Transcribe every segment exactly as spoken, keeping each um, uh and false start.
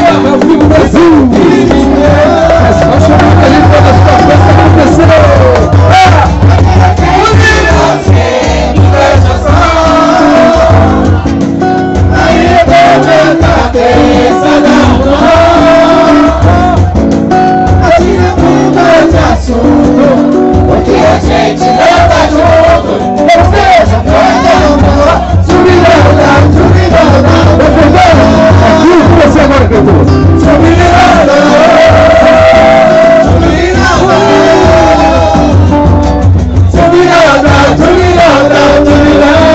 programa ao vivo Brasil. É só chamar ali todas as coisas que aconteceram. Aí eu vou na cabeça da mão. Assim é muda de assunto, porque a gente não tá junto. Ou seja, quando subirão, subirão, defendendo aquilo que você agora cantou. Subirão, subirão, subirão, subirão, subirão.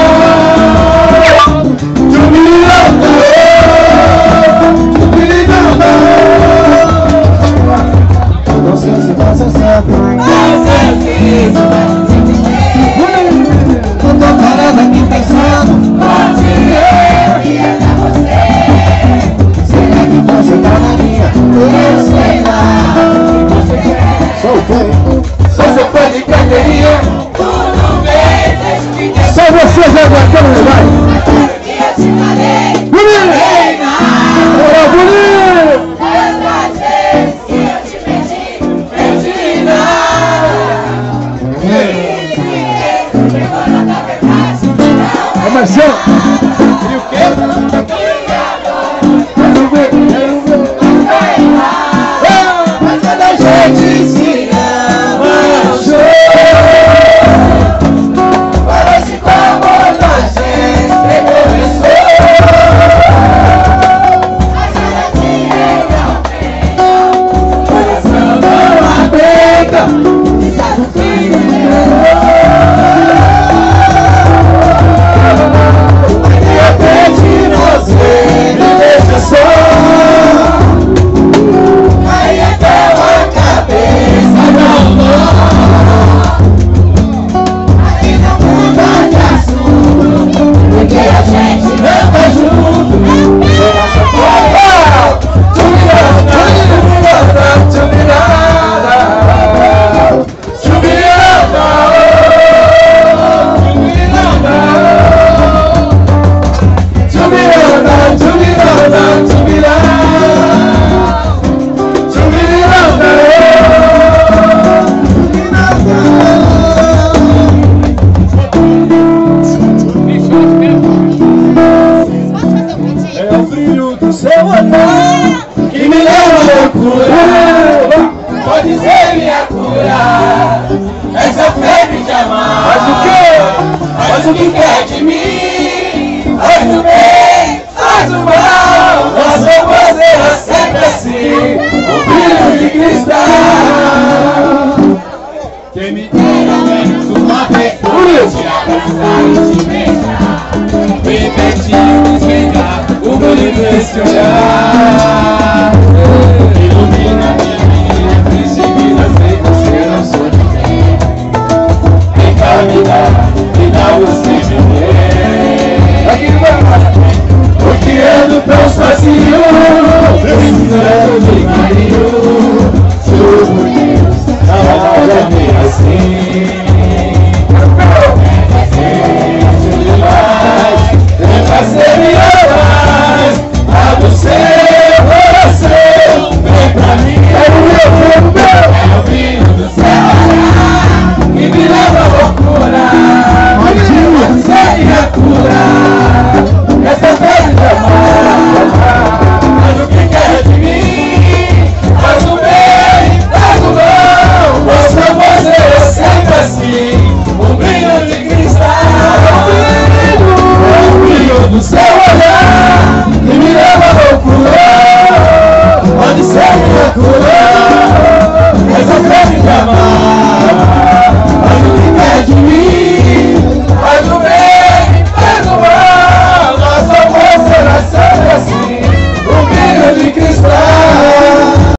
Eu tô parado aqui pensando, pode eu ia dar você. Será que você tá na minha? Eu sei lá o que você quer. Sou o quê? Sou seu fã de carteirinha. Tudo bem, deixa eu te dizer. Só você já aguentando, vai. Aquilo que eu te falei. Bonito! Ei, não! Olá, bonito! Tantas vezes que eu te pedi, pedi não. É Marcelo! E o quê? Quero ver, quero ver. Mas quando a gente se ama, parece como a gente começou. Mas cada dia não tem, coração não aguenta, e sabe o que melhorou. Você me deixa só. Aí até a cabeça não dá. Aí não muda de assunto, porque a gente não tá junto. Nossa forma, subirada, subirada, subirada, subirada. É o brilho do seu olhar que me leva à loucura. Pode ser minha cura, essa febre de amar. Faz o quê? Faz o que quer de mim. Faz o bem, faz o mal. Nossa você é sempre assim, o brilho de cristal. Quem me dera menos uma pessoa te abraçar e te beijar, bem pertinho desligar o brilho desse olhar. Ilumina minha vida, triste vida, sei que você não sou ninguém. Vem cá, me dá, me dá você viver. Aqui vai, porque ando tão sozinho, precisando de carinho. Juro por Deus, não vai me assim.